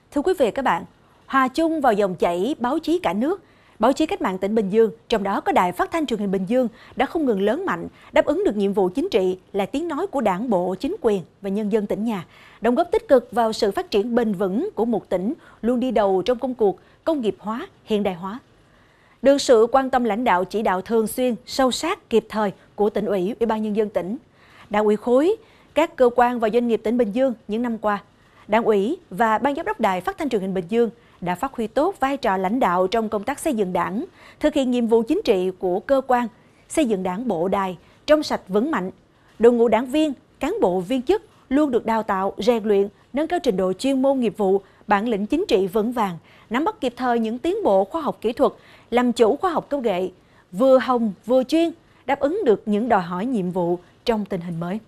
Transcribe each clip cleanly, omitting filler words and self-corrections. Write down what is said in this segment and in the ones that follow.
Thưa quý vị và các bạn, hòa chung vào dòng chảy báo chí cả nước, báo chí cách mạng tỉnh Bình Dương, trong đó có Đài Phát thanh Truyền hình Bình Dương đã không ngừng lớn mạnh, đáp ứng được nhiệm vụ chính trị là tiếng nói của Đảng bộ, chính quyền và nhân dân tỉnh nhà, đóng góp tích cực vào sự phát triển bền vững của một tỉnh luôn đi đầu trong công cuộc công nghiệp hóa, hiện đại hóa. Được sự quan tâm lãnh đạo chỉ đạo thường xuyên, sâu sát, kịp thời của Tỉnh ủy, Ủy ban nhân dân tỉnh, Đảng ủy khối, các cơ quan và doanh nghiệp tỉnh Bình Dương những năm qua, Đảng ủy và Ban giám đốc Đài Phát thanh Truyền hình Bình Dương đã phát huy tốt vai trò lãnh đạo trong công tác xây dựng Đảng, thực hiện nhiệm vụ chính trị của cơ quan, xây dựng Đảng bộ đài trong sạch vững mạnh. Đội ngũ đảng viên, cán bộ viên chức luôn được đào tạo, rèn luyện, nâng cao trình độ chuyên môn nghiệp vụ, bản lĩnh chính trị vững vàng, nắm bắt kịp thời những tiến bộ khoa học kỹ thuật, làm chủ khoa học công nghệ, vừa hồng vừa chuyên, đáp ứng được những đòi hỏi nhiệm vụ trong tình hình mới.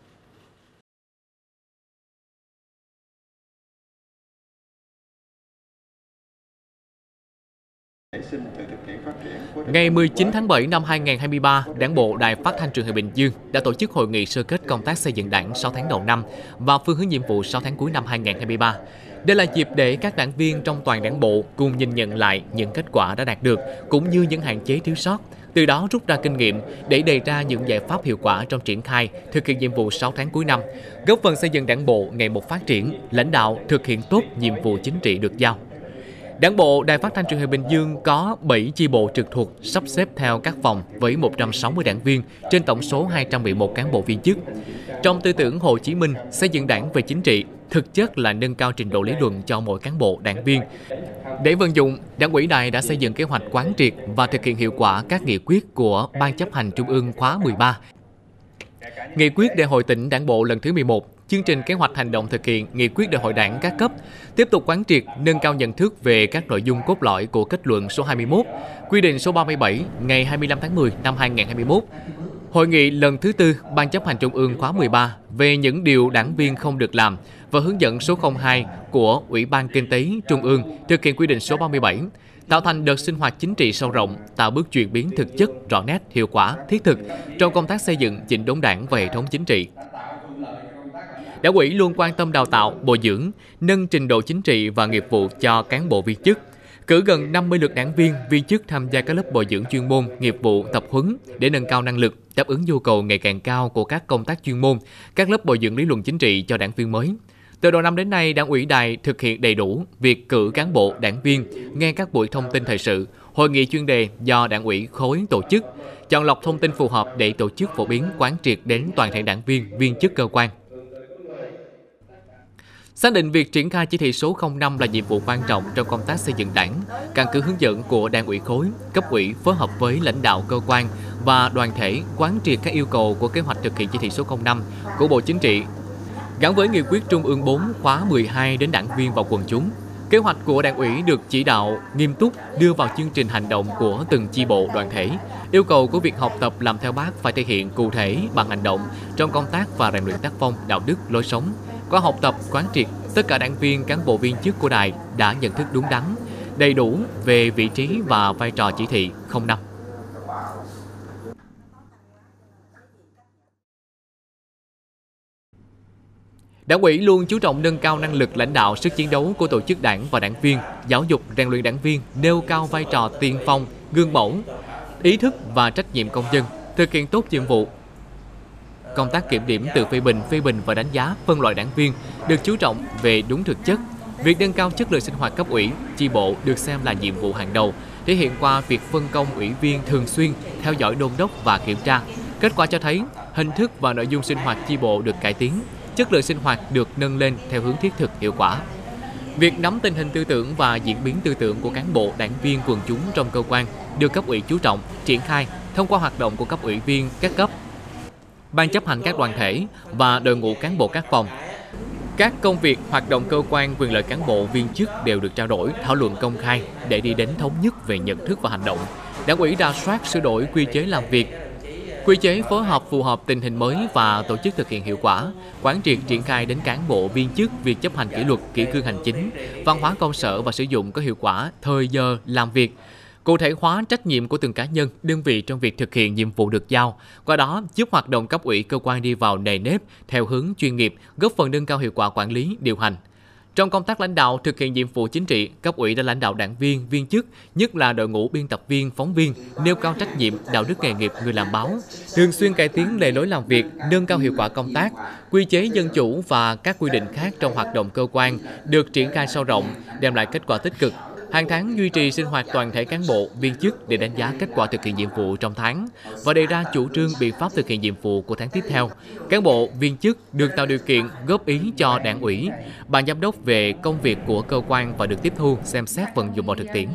Ngày 19 tháng 7 năm 2023, Đảng bộ Đài Phát thanh Truyền hình Bình Dương đã tổ chức hội nghị sơ kết công tác xây dựng Đảng 6 tháng đầu năm và phương hướng nhiệm vụ 6 tháng cuối năm 2023. Đây là dịp để các đảng viên trong toàn Đảng bộ cùng nhìn nhận lại những kết quả đã đạt được cũng như những hạn chế thiếu sót, từ đó rút ra kinh nghiệm để đề ra những giải pháp hiệu quả trong triển khai thực hiện nhiệm vụ 6 tháng cuối năm, góp phần xây dựng Đảng bộ ngày một phát triển, lãnh đạo thực hiện tốt nhiệm vụ chính trị được giao. Đảng bộ Đài Phát thanh Truyền hình Bình Dương có 7 chi bộ trực thuộc sắp xếp theo các phòng với 160 đảng viên trên tổng số 211 cán bộ viên chức. Trong tư tưởng Hồ Chí Minh, xây dựng Đảng về chính trị, thực chất là nâng cao trình độ lý luận cho mỗi cán bộ, đảng viên. Để vận dụng, Đảng ủy Đài đã xây dựng kế hoạch quán triệt và thực hiện hiệu quả các nghị quyết của Ban chấp hành Trung ương khóa 13. Nghị quyết Đại hội tỉnh Đảng bộ lần thứ 11, chương trình kế hoạch hành động thực hiện nghị quyết Đại hội Đảng các cấp, tiếp tục quán triệt, nâng cao nhận thức về các nội dung cốt lõi của kết luận số 21, quy định số 37 ngày 25 tháng 10 năm 2021. Hội nghị lần thứ 4 Ban chấp hành Trung ương khóa 13 về những điều đảng viên không được làm và hướng dẫn số 02 của Ủy ban Kinh tế Trung ương thực hiện quy định số 37, tạo thành đợt sinh hoạt chính trị sâu rộng, tạo bước chuyển biến thực chất, rõ nét, hiệu quả, thiết thực trong công tác xây dựng, chỉnh đốn Đảng và hệ thống chính trị. Đảng ủy luôn quan tâm đào tạo, bồi dưỡng, nâng trình độ chính trị và nghiệp vụ cho cán bộ viên chức, cử gần 50 lượt đảng viên, viên chức tham gia các lớp bồi dưỡng chuyên môn, nghiệp vụ, tập huấn để nâng cao năng lực, đáp ứng nhu cầu ngày càng cao của các công tác chuyên môn, các lớp bồi dưỡng lý luận chính trị cho đảng viên mới. Từ đầu năm đến nay, Đảng ủy Đài thực hiện đầy đủ việc cử cán bộ, đảng viên, nghe các buổi thông tin thời sự, hội nghị chuyên đề do Đảng ủy khối tổ chức, chọn lọc thông tin phù hợp để tổ chức phổ biến quán triệt đến toàn thể đảng viên, viên chức cơ quan. Xác định việc triển khai chỉ thị số 05 là nhiệm vụ quan trọng trong công tác xây dựng Đảng, căn cứ hướng dẫn của Đảng ủy khối, cấp ủy phối hợp với lãnh đạo cơ quan và đoàn thể quán triệt các yêu cầu của kế hoạch thực hiện chỉ thị số 05 của Bộ Chính trị, gắn với nghị quyết Trung ương 4 khóa 12 đến đảng viên và quần chúng. Kế hoạch của Đảng ủy được chỉ đạo nghiêm túc đưa vào chương trình hành động của từng chi bộ đoàn thể. Yêu cầu của việc học tập làm theo Bác phải thể hiện cụ thể bằng hành động trong công tác và rèn luyện tác phong, đạo đức, lối sống. Qua học tập, quán triệt, tất cả đảng viên, cán bộ viên chức của Đài đã nhận thức đúng đắn, đầy đủ về vị trí và vai trò chỉ thị 05. Đảng ủy luôn chú trọng nâng cao năng lực lãnh đạo, sức chiến đấu của tổ chức đảng và đảng viên, giáo dục, rèn luyện đảng viên, nêu cao vai trò tiên phong, gương mẫu, ý thức và trách nhiệm công dân, thực hiện tốt nhiệm vụ. Công tác kiểm điểm tự phê bình và đánh giá, phân loại đảng viên được chú trọng về đúng thực chất. Việc nâng cao chất lượng sinh hoạt cấp ủy, chi bộ được xem là nhiệm vụ hàng đầu, thể hiện qua việc phân công ủy viên thường xuyên theo dõi đôn đốc và kiểm tra. Kết quả cho thấy, hình thức và nội dung sinh hoạt chi bộ được cải tiến, chất lượng sinh hoạt được nâng lên theo hướng thiết thực, hiệu quả. Việc nắm tình hình tư tưởng và diễn biến tư tưởng của cán bộ, đảng viên, quần chúng trong cơ quan được cấp ủy chú trọng, triển khai thông qua hoạt động của cấp ủy viên các cấp, ban chấp hành các đoàn thể và đội ngũ cán bộ các phòng. Các công việc, hoạt động cơ quan, quyền lợi cán bộ, viên chức đều được trao đổi, thảo luận công khai để đi đến thống nhất về nhận thức và hành động. Đảng ủy rà soát, sửa đổi quy chế làm việc, quy chế phối hợp phù hợp tình hình mới và tổ chức thực hiện hiệu quả, quán triệt triển khai đến cán bộ viên chức việc chấp hành kỷ luật, kỷ cương hành chính, văn hóa công sở và sử dụng có hiệu quả thời giờ làm việc, cụ thể hóa trách nhiệm của từng cá nhân, đơn vị trong việc thực hiện nhiệm vụ được giao, qua đó giúp hoạt động cấp ủy cơ quan đi vào nề nếp theo hướng chuyên nghiệp, góp phần nâng cao hiệu quả quản lý, điều hành. Trong công tác lãnh đạo thực hiện nhiệm vụ chính trị, cấp ủy đã lãnh đạo đảng viên, viên chức, nhất là đội ngũ biên tập viên, phóng viên, nêu cao trách nhiệm, đạo đức nghề nghiệp người làm báo, thường xuyên cải tiến lề lối làm việc, nâng cao hiệu quả công tác, quy chế dân chủ và các quy định khác trong hoạt động cơ quan được triển khai sâu rộng, đem lại kết quả tích cực. Hàng tháng duy trì sinh hoạt toàn thể cán bộ, viên chức để đánh giá kết quả thực hiện nhiệm vụ trong tháng và đề ra chủ trương biện pháp thực hiện nhiệm vụ của tháng tiếp theo. Cán bộ, viên chức được tạo điều kiện góp ý cho đảng ủy, ban giám đốc về công việc của cơ quan và được tiếp thu, xem xét vận dụng vào thực tiễn.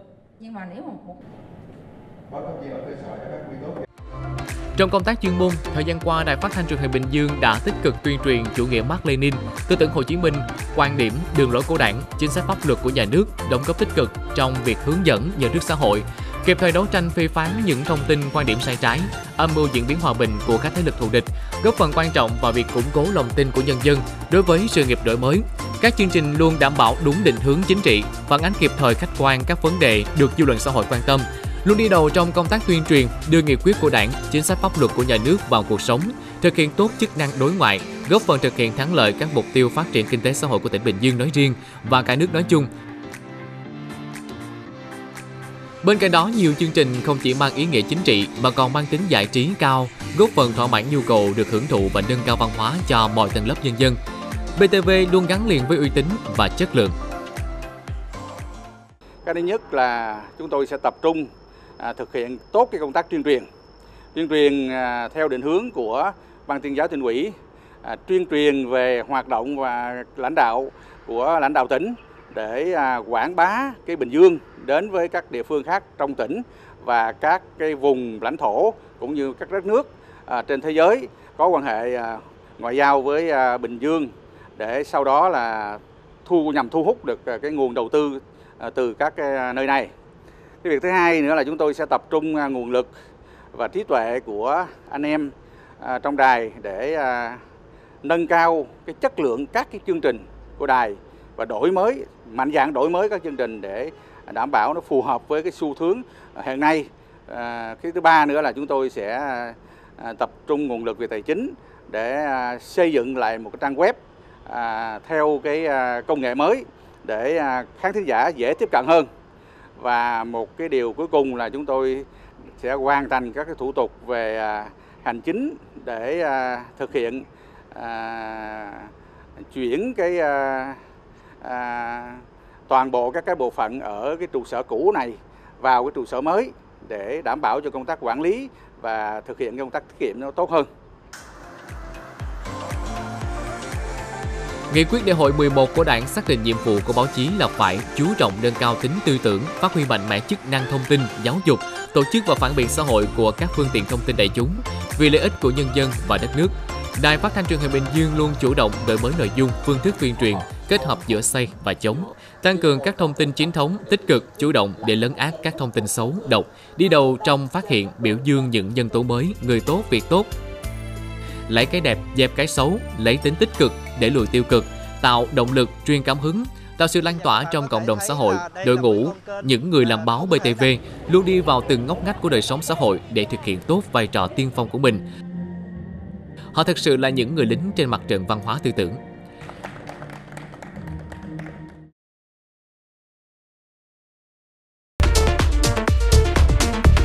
Trong công tác chuyên môn, thời gian qua, Đài Phát thanh Truyền hình Bình Dương đã tích cực tuyên truyền chủ nghĩa Mác Lênin, tư tưởng Hồ Chí Minh, quan điểm, đường lối của Đảng, chính sách pháp luật của nhà nước, đóng góp tích cực trong việc hướng dẫn nhận thức xã hội, kịp thời đấu tranh phê phán những thông tin quan điểm sai trái, âm mưu diễn biến hòa bình của các thế lực thù địch, góp phần quan trọng vào việc củng cố lòng tin của nhân dân đối với sự nghiệp đổi mới. Các chương trình luôn đảm bảo đúng định hướng chính trị, phản ánh kịp thời khách quan các vấn đề được dư luận xã hội quan tâm, luôn đi đầu trong công tác tuyên truyền, đưa nghị quyết của Đảng, chính sách pháp luật của nhà nước vào cuộc sống, thực hiện tốt chức năng đối ngoại, góp phần thực hiện thắng lợi các mục tiêu phát triển kinh tế xã hội của tỉnh Bình Dương nói riêng và cả nước nói chung. Bên cạnh đó, nhiều chương trình không chỉ mang ý nghĩa chính trị mà còn mang tính giải trí cao, góp phần thỏa mãn nhu cầu được hưởng thụ và nâng cao văn hóa cho mọi tầng lớp nhân dân. BTV luôn gắn liền với uy tín và chất lượng. Cái thứ nhất là chúng tôi sẽ tập trung thực hiện tốt cái công tác tuyên truyền theo định hướng của Ban Tuyên giáo Tỉnh ủy, tuyên truyền về hoạt động và lãnh đạo của lãnh đạo tỉnh để quảng bá cái Bình Dương đến với các địa phương khác trong tỉnh và các cái vùng lãnh thổ cũng như các đất nước trên thế giới có quan hệ ngoại giao với Bình Dương, để sau đó là nhằm thu hút được cái nguồn đầu tư từ các cái nơi này. Cái việc thứ hai nữa là chúng tôi sẽ tập trung nguồn lực và trí tuệ của anh em trong đài để nâng cao cái chất lượng các cái chương trình của đài và mạnh dạn đổi mới các chương trình để đảm bảo nó phù hợp với cái xu hướng hiện nay. Cái thứ ba nữa là chúng tôi sẽ tập trung nguồn lực về tài chính để xây dựng lại một cái trang web theo cái công nghệ mới để khán thính giả dễ tiếp cận hơn. Và một cái điều cuối cùng là chúng tôi sẽ hoàn thành các cái thủ tục về hành chính để thực hiện chuyển cái toàn bộ các cái bộ phận ở cái trụ sở cũ này vào cái trụ sở mới để đảm bảo cho công tác quản lý và thực hiện công tác tiết kiệm nó tốt hơn. Nghị quyết đại hội 11 của Đảng xác định nhiệm vụ của báo chí là phải chú trọng nâng cao tính tư tưởng, phát huy mạnh mẽ chức năng thông tin, giáo dục, tổ chức và phản biện xã hội của các phương tiện thông tin đại chúng vì lợi ích của nhân dân và đất nước. Đài Phát thanh Truyền hình Bình Dương luôn chủ động đổi mới nội dung, phương thức tuyên truyền, kết hợp giữa xây và chống, tăng cường các thông tin chính thống, tích cực, chủ động để lấn át các thông tin xấu, độc, đi đầu trong phát hiện, biểu dương những nhân tố mới, người tốt, việc tốt. Lấy cái đẹp, dẹp cái xấu, lấy tính tích cực để lùi tiêu cực, tạo động lực, truyền cảm hứng, tạo sự lan tỏa trong cộng đồng xã hội. Đội ngũ những người làm báo BTV luôn đi vào từng ngóc ngách của đời sống xã hội để thực hiện tốt vai trò tiên phong của mình. Họ thực sự là những người lính trên mặt trận văn hóa tư tưởng.